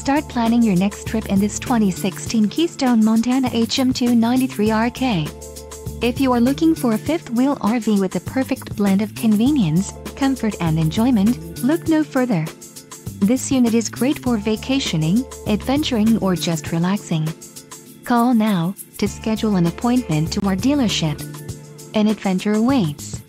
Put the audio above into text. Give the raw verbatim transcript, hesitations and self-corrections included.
Start planning your next trip in this twenty sixteen Keystone Montana H M two ninety-three R K. If you are looking for a fifth-wheel R V with the perfect blend of convenience, comfort and enjoyment, look no further. This unit is great for vacationing, adventuring or just relaxing. Call now to schedule an appointment to our dealership. An adventure awaits.